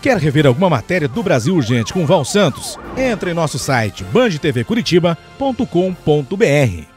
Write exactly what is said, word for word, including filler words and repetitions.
Quer rever alguma matéria do Brasil Urgente com Val Santos? Entre em nosso site band t v curitiba ponto com ponto br.